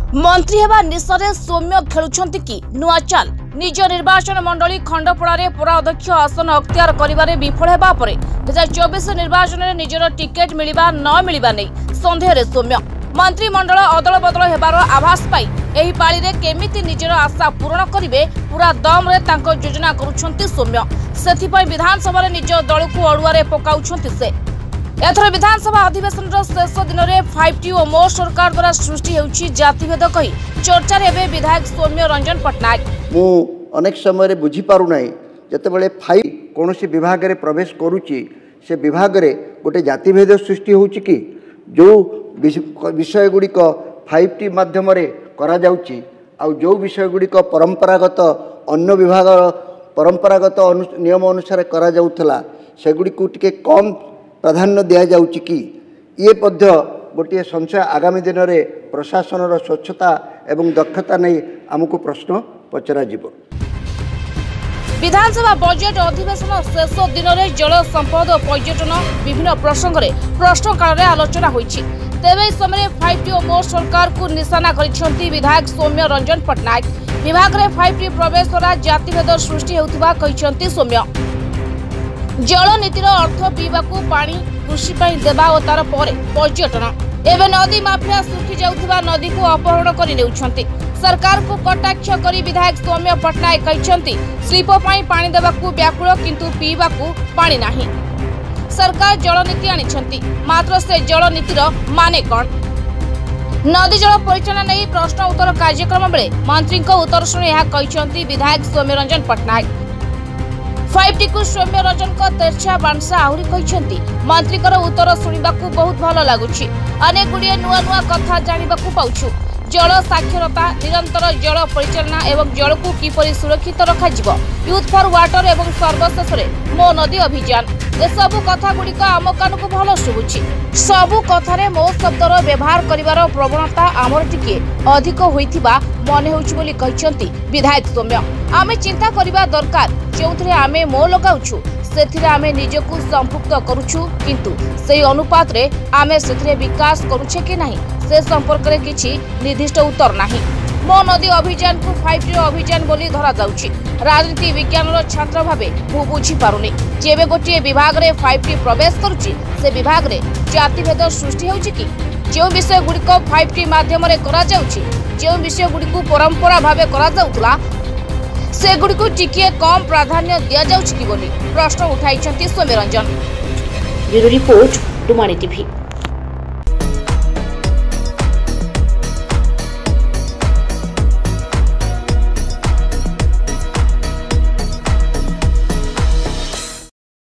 मंत्री हेबा निशरे सौम्य खेलुछंती कि नुआ चाल निज निर्वाचन मंडली खंडपड़ारे पौराध्यक्ष आसन अख्तियार करिबारे विफल हेबा परे 2024 निर्वाचन में निजर टिकेट मिलिबा न मिलिबा नै संदेह सौम्य मंत्रिमंडल अदल बदल हेबार आभास पाई एही पाली रे केमिति निजर आशा पूर्ण करिवे पूरा दम रे तांको योजना करूछंती सौम्य सेथिपई विधानसभा रे निज दल को अडुआरे पकाउछंती से एथर विधानसभा अधिवेशन शेष दिन में 5T और मो सरकार द्वारा सृष्टि होउछि जातिभेद कही चर्चा रे विधायक सौम्य रंजन पटनायक मु अनेक समय बुझी पारु नाही जते बेले 5 कोनोसी विभाग रे प्रवेश करूछि से विभाग रे गोटे जातिभेद सृष्टि होउछि कि जो विषय गुडी को 5T माध्यम रे करा जाउछि आ जो विषय गुडी को परंपरागत अन्य विभाग परंपरागत नियम अनुसार करा जाउथला सेगुडी को टिके कम प्राधान्य दिया जाउछि कि ये पद्य गोटे संशय आगामी दिन में प्रशासन स्वच्छता एवं दक्षता नहीं आमको प्रश्न पचरा जीवो। विधानसभा बजेट अधिवेशन शेष दिन में जल संपद और पर्यटन विभिन्न प्रसंग में प्रश्नकाल में आलोचना होइछि तेबे इस समय 5T और मो सरकार को निशाना करिसेंती विधायक सौम्य रंजन पटनायक विभाग में 5T प्रवेश द्वारा जातिभेद सृष्टि होउथिबा कहिसेंती सौम्य जल नीतिर अर्थ पीवाकू पानी कृषि देवा और तार पर पर्यटन एवं नदी माफिया सुखी जाउथिबा नदी को अपहरण कर नेउछंती सरकार को कटाक्ष करी विधायक सौम्य पटनायक कहते शिल्प पानी देवाकू व्याकुल किंतु पीवाकू पानी नाही सरकार जल नीति आनिछंती मात्र से जल नीतिर माने कौन नदी जल परिचालन नहीं प्रश्न उत्तर कार्यक्रम बेले मंत्री उत्तर शुणी यह कहते विधायक सौम्य रंजन पटनायक 5T को सौम्य रंजन को तेरछा बांसा आहरी कहते मंत्री उत्तर शुणा बहुत भल लगुच अनेक गुड़िए नुआ नुआ कथा जानवाक पाउछु जल साक्षरता निरंतर जल परिचालना एवं जल को किपरि सुरक्षित रखा यूथ फॉर वाटर एवं सर्वशेष मो नदी अभियान ए सबु कथा गुड़िक आम कान को भल शुभुछि सबु कथारे मो शब्दर व्यवहार करिवार प्रवणता आमर टिके अधिक होइथिबा मने होउछि बोली कहचंती विधायक सौम्य आमे चिंता करिबा दरकार जोंथरे आमे मो लगाउछु सेथिरे आमे निजकु संपुक्त करूछु किंतु सेही अनुपात रे आमे सेथिरे विकास करूछे कि नाही से संपर्क रे किछि निर्दिष्ट उत्तर नाही मो नदी अभियान को 5T अभियान बोली धरा जाउछि राजनीति विज्ञान छात्र भावे मु बुझी पारुनी जेबे गोटे विभाग रे 5T प्रवेश करूछि से विभाग रे जातिभेद सृष्टि होउछि कि जो विषय गुडी को 5T माध्यम रे करा जाउछि जो विषय गुडी को परंपरा भावे करा जाउतला से गुडी को टिके कम प्राधान्य दिया जाउछि कि बोली प्रश्न उठाइछंती सौम्य रंजन। ब्यूरो रिपोर्ट डुमानी टीवी।